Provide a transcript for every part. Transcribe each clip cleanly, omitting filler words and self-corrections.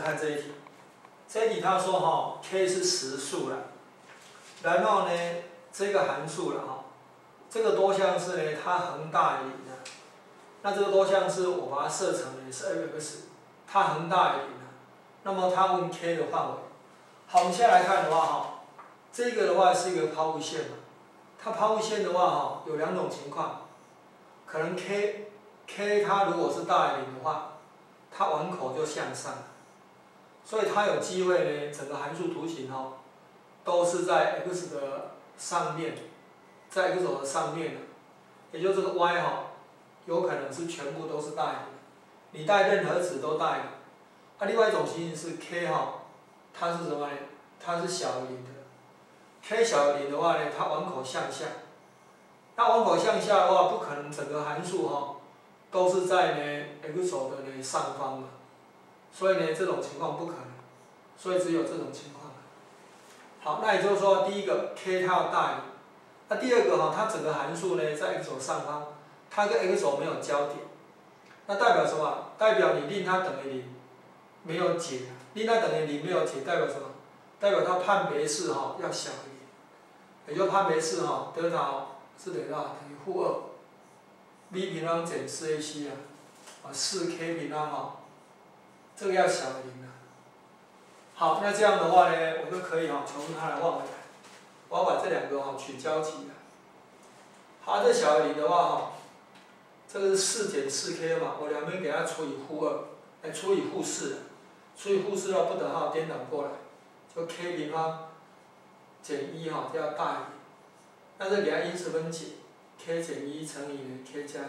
看这一题，这一题他说哈 ，k 是实数了，然后呢，这个函数了哈，这个多项式呢，它恒大于零的，那这个多项式我把它设成呢是 f(x)， 它恒大于零的，那么它问 k 的范围。好，我们现在来看的话哈，这个的话是一个抛物线嘛，它抛物线的话哈，有两种情况，可能 k 它如果是大于零的话，它往口就向上，所以它有机会呢，整个函数图形哦，都是在 x 的上面，在 x 轴的上面的，也就是这个 y 哈，有可能是全部都是大于零，你带任何值都大于零。啊，另外一种情形是 k 哈，它是什么呢？它是小于零的。k 小于零的话呢，它往口向下。那往口向下的话，不可能整个函数哈，都是在呢 x 轴的呢上方嘛。所以呢，这种情况不可能，所以只有这种情况。好，那也就是说，第一个 k 它要大于零，那第二个哈，它整个函数呢在 x 轴上方，它跟 x 轴没有交点，那代表什么？代表你令它等于零，没有解，令它等于零没有解，代表什么？代表它判别式哈要小于零，也就判别式哈德塔是等于多少？等于负2 b 平方减 4ac 啊，4k 平方哈。这个要小于零的。好，那这样的话呢，我就可以哈求出它的范围来。我要把这两个哈取交集了。好，这小于零的话哈，这个是4减 4k 嘛，我两边给它除以负2，来除以负4，除以负4的话不等号颠倒过来，就 k 平方减1哈，这要大于零。那这给它依次分解 ，k 减1乘以呢 k 加1，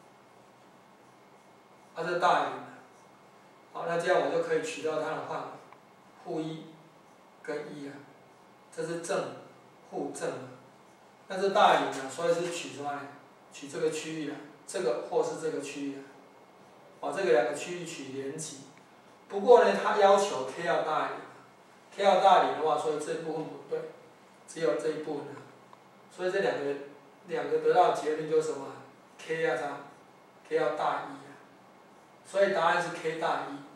啊这大于零。好，那这样我就可以取到它的范围，负1跟1啊，这是正、负正啊，那这大于零啊，所以是取什么呢？取这个区域啊，这个或是这个区域啊，把这个两个区域取连集。不过呢，它要求 k 要大于零 ，k 要大于零的话，所以这一部分不对，只有这一部分啊，所以这两个得到的结论就是什么 ？k 要啥 ？k 要大于1啊，所以答案是 k 大于1。